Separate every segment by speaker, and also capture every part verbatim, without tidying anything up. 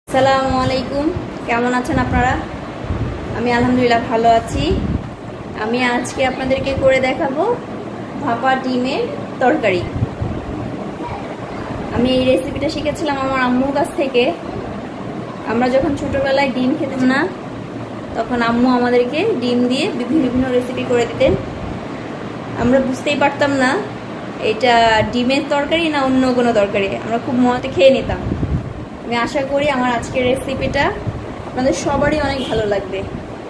Speaker 1: আসসালামু আলাইকুম, কেমন আছেন আপনারা? আমি আলহামদুলিল্লাহ ভালো আছি। আমি আজকে আপনাদেরকে করে দেখাবো ভাপা ডিমের তরকারি। আমি এই রেসিপিটা শিখেছিলাম আমার আম্মুর কাছ থেকে। আমরা যখন ছোটবেলায় ডিম খেতাম না, তখন আম্মু আমাদেরকে ডিম দিয়ে বিভিন্ন বিভিন্ন রেসিপি করে দিতেন। আমরা বুঝতেই পারতাম না এটা ডিমের তরকারি না অন্য কোনো তরকারি। আমরা খুব মজা খেয়ে নিতাম। আমি আশা করি আমার আজকের রেসিপিটা আপনাদের সবারই অনেক ভালো লাগবে।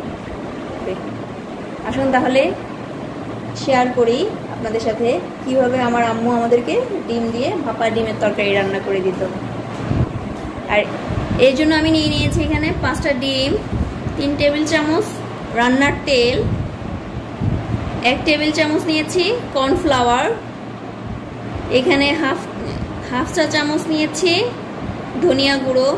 Speaker 1: আসুন তাহলে শেয়ার করি আপনাদের সাথে কিভাবে আমার আম্মু আমাদেরকে ডিম দিয়ে ভাপা ডিমের তরকারি রান্না করে দিত। আর এই জন্য আমি নিয়ে নিয়েছি এখানে পাঁচটা ডিম, তিন টেবিল চামচ রান্নার তেল, এক টেবিল চামচ নিয়েছি কর্নফ্লাওয়ার, এখানে হাফ হাফ চা চামচ নিয়েছি ধনিয়া গুঁড়ো,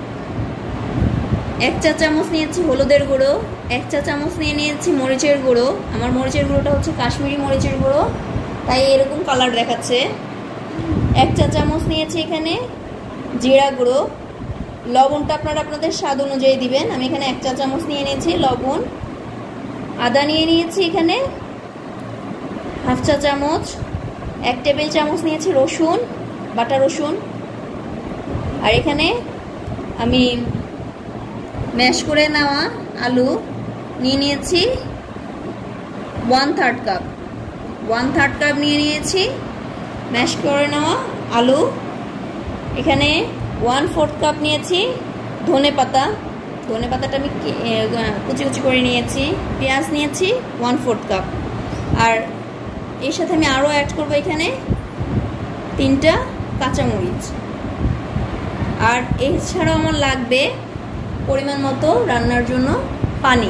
Speaker 1: এক চা চামচ নিয়েছি হলুদের গুঁড়ো, এক চা চামচ নিয়ে নিয়েছি মরিচের গুঁড়ো। আমার মরিচের গুঁড়োটা হচ্ছে কাশ্মীরি মরিচের গুঁড়ো, তাই এরকম কালার দেখাচ্ছে। এক চা চামচ নিয়েছি এখানে জিরা গুঁড়ো। লবণটা আপনারা আপনাদের স্বাদ অনুযায়ী দিবেন। আমি এখানে এক চা চামচ নিয়ে নিয়েছি লবণ। আদা নিয়ে নিয়েছি এখানে হাফ চা চামচ, এক টেবিল চামচ নিয়েছি রসুন, বাটা রসুন। আর এখানে আমি ম্যাশ করে নেওয়া আলু নিয়ে নিয়েছি one third cup one third cup নিয়ে নিয়েছি ম্যাশ করে নেওয়া আলু। এখানে ওয়ান ফোর্থ কাপ নিয়েছি ধনে পাতা, ধনে পাতাটা আমি কুচি কুচি করে নিয়েছি। পেঁয়াজ নিয়েছি ওয়ান ফোর্থ কাপ। আর এর সাথে আমি আরও অ্যাড করবো এখানে তিনটা কাঁচামরিচ। আর এছাড়াও আমার লাগবে পরিমাণ মতো রান্নার জন্য পানি।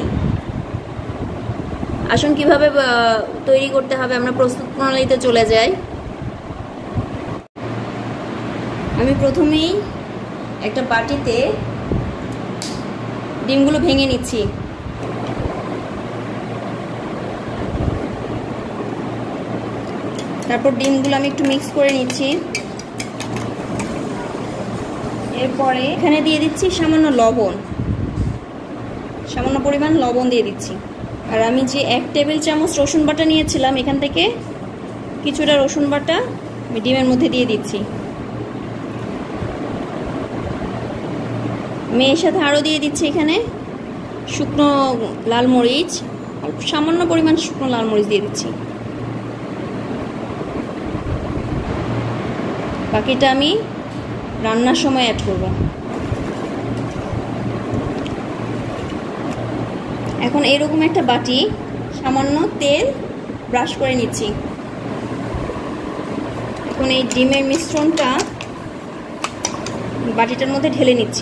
Speaker 1: আসুন কিভাবে তৈরি করতে হবে আমরা প্রস্তুত প্রণালীতে চলে যাই। আমি প্রথমেই একটা বাটিতে ডিমগুলো ভেঙে নিচ্ছি। তারপর ডিমগুলো আমি একটু মিক্স করে নিচ্ছি। এরপরে এখানে দিয়ে দিচ্ছি সামান্য লবণ, সামান্য পরিমাণ লবণ দিয়ে দিচ্ছি। আর আমি যে এক টেবিল চামচ রসুন বাটা নিয়েছিলাম, এখান থেকে কিছুটা রসুন বাটা আমি ডিমের মধ্যে দিয়ে দিচ্ছি। আমি এর সাথে আরও দিয়ে দিচ্ছি এখানে শুকনো লাল মরিচ, সামান্য পরিমাণ শুকনো লাল মরিচ দিয়ে দিচ্ছি। বাকিটা আমি রান্নার সময় অ্যাড করব। এখন এরকম একটা বাটি সামান্য তেল ব্রাশ করে নিচ্ছি। এখন এই ডিমের মিশ্রণটা বাটিটার মধ্যে ঢেলে নিচ্ছি।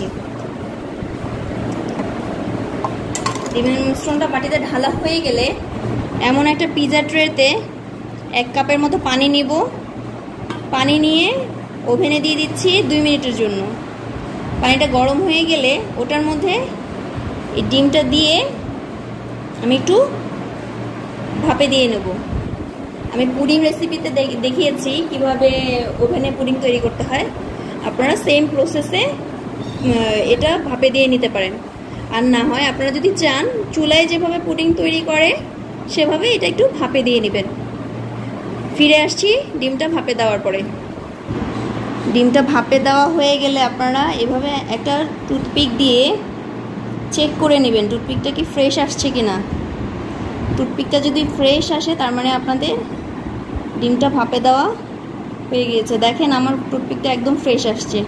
Speaker 1: ডিমের মিশ্রণটা বাটিতে ঢালা হয়ে গেলে এমন একটা পিৎজা ট্রেতে এক কাপের মতো পানি নিব। পানি নিয়ে ওভেনে দিয়ে দিচ্ছি দুই মিনিটের জন্য। পানিটা গরম হয়ে গেলে ওটার মধ্যে এই ডিমটা দিয়ে আমি একটু ভাপে দিয়ে নেব। আমি পুডিং রেসিপিতে দেখিয়েছি কিভাবে ওভেনে পুডিং তৈরি করতে হয়। আপনারা সেম প্রসেসে এটা ভাপে দিয়ে নিতে পারেন। আর না হয় আপনারা যদি চান চুলায় যেভাবে পুডিং তৈরি করে সেভাবে এটা একটু ভাপে দিয়ে নেবেন। ফিরে আসছি ডিমটা ভাপে দেওয়ার পরে। ডিমটা ভাপে দেওয়া হয়ে গেলে আপনারা এভাবে একটা টুথপিক দিয়ে চেক করে নেবেন টুথপিকটা কি ফ্রেশ আসছে কি না। টুথপিকটা যদি ফ্রেশ আসে তার মানে আপনাদের ডিমটা ভাপে দেওয়া হয়ে গিয়েছে। দেখেন আমার টুথপিকটা একদম ফ্রেশ আসছে।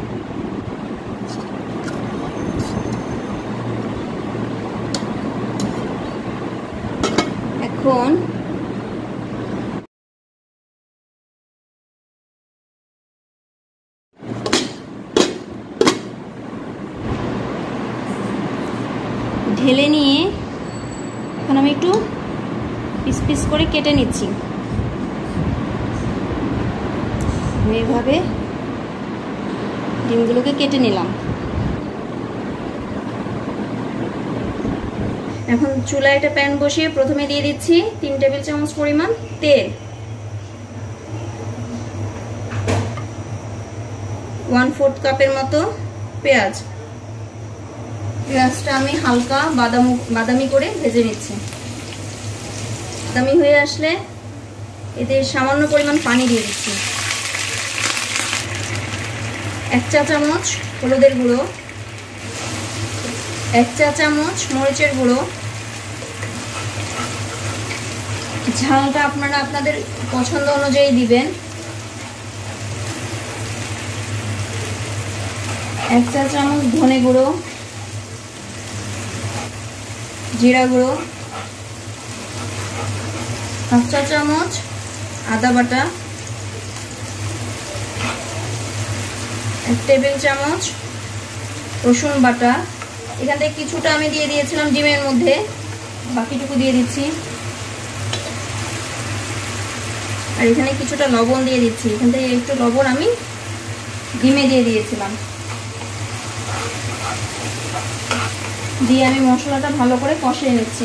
Speaker 1: এখন ঢেলে নিয়ে এখন আমি একটু পিস পিস করে কেটে নিচ্ছি। আমি এইভাবে ডিমগুলোকে কেটে নিলাম। এখন চুলায় একটা প্যান বসিয়ে প্রথমে দিয়ে দিচ্ছি তিন টেবিল চামচ পরিমাণ তেল, ওয়ান ফোর্থ কাপের মতো পেঁয়াজ, পেঁয়াজটা আমি হালকা বাদাম বাদামি করে ভেজে নিচ্ছি। বাদামি হয়ে আসলে এতে সামান্য পরিমাণ পানি দিয়ে দিচ্ছি। এক চা চামচ হলুদের গুঁড়ো, এক চা চামচ মরিচের গুঁড়ো। ঝালটা আপনারা আপনাদের পছন্দ অনুযায়ী দিবেন। এক চা চামচ ধনে গুঁড়ো, জিরা গুঁড়ো, হাফ চা চামচ আদা বাটা, এক টেবিল চামচ রসুন বাটা। এখান থেকে কিছুটা আমি দিয়ে দিয়েছিলাম ডিমের মধ্যে, বাকিটুকু দিয়ে দিচ্ছি। আর এখানে কিছুটা লবণ দিয়ে দিচ্ছি, এখান থেকে একটু লবণ আমি ডিমে দিয়ে দিয়েছিলাম। দিয়ে আমি মশলাটা ভালো করে কষিয়ে নিচ্ছি।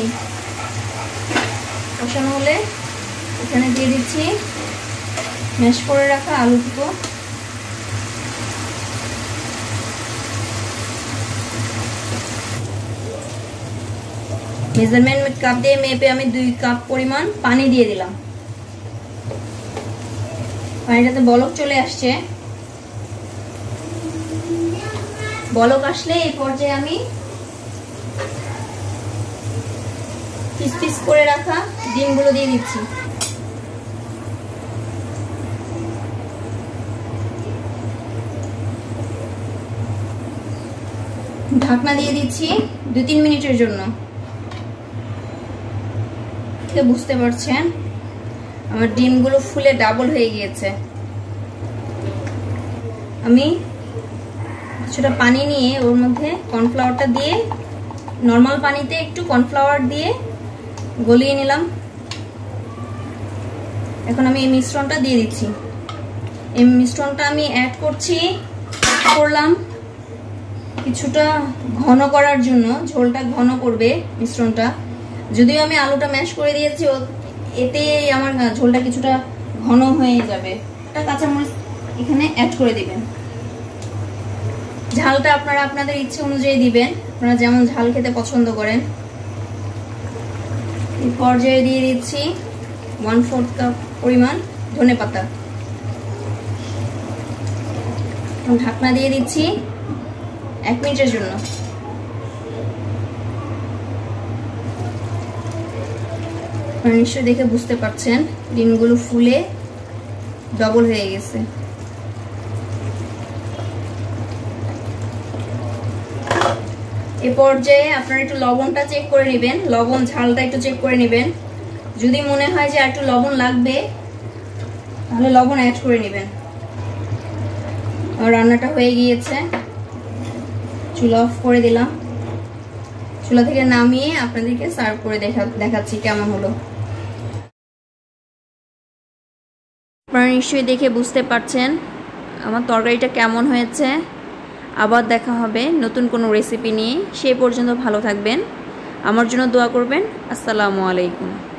Speaker 1: কষানো হলে এখানে দিয়ে দিচ্ছি ম্যাশ করে রাখা আলুটুকু। মেজারমেন্ট কাপ দিয়ে মেপে আমি দুই কাপ পরিমাণ পানি দিয়ে দিলাম। পানিটাতে বলক চলে আসছে। বলক আসলে এই পর্যায়ে আমি পিস পিস করে রাখা ডিমগুলো দিয়ে দিচ্ছি। ঢাকনা দিয়ে দিচ্ছি দুই তিন মিনিটের জন্য। বুঝতে পারছেন আমার ডিমগুলো ফুলে ডাবল হয়ে গিয়েছে। আমি কিছুটা পানি নিয়ে ওর মধ্যে কর্নফ্লাওয়ারটা দিয়ে, নর্মাল পানিতে একটু কর্নফ্লাওয়ার দিয়ে গলিয়ে নিলাম। এখন আমি এই মিশ্রণটা দিয়ে দিচ্ছি। এই মিশ্রণটা আমি অ্যাড করছি করলাম কিছুটা ঘন করার জন্য, ঝোলটা ঘন করবে মিশ্রণটা। যদিও আমি আলুটা ম্যাশ করে দিয়েছি, এতে আমার ঝোলটা কিছুটা ঘন হয়ে যাবে। একটা কাঁচামরিচ এখানে অ্যাড করে দিবেন। ঝালটা আপনারা আপনাদের ইচ্ছে অনুযায়ী দিবেন, আপনারা যেমন ঝাল খেতে পছন্দ করেন। এই পর্যায়ে দিয়ে দিচ্ছি ওয়ান ফোর্থ কাপ পরিমাণ ধনেপাতা। ঢাকনা দিয়ে দিচ্ছি এক মিনিটের জন্য। নিশ্চয়ই দেখে বুঝতে পারছেন ডিমগুলো ফুলে ডবল হয়ে গেছে। এ পর্যায়ে আপনারা একটু লবণটা চেক করে নেবেন, লবণ ঝালটা একটু চেক করে নেবেন। যদি মনে হয় যে আর একটু লবণ লাগবে তাহলে লবণ অ্যাড করে নেবেন। আমার রান্নাটা হয়ে গিয়েছে, চুলা অফ করে দিলাম। চুলা থেকে নামিয়ে আপনাদেরকে সার্ভ করে দেখা দেখাচ্ছি কেমন হলো। আপনারা নিশ্চয়ই দেখে বুঝতে পারছেন আমার তরকারিটা কেমন হয়েছে। আবার দেখা হবে নতুন কোনো রেসিপি নিয়ে। সেই পর্যন্ত ভালো থাকবেন, আমার জন্য দোয়া করবেন। আসসালামু আলাইকুম।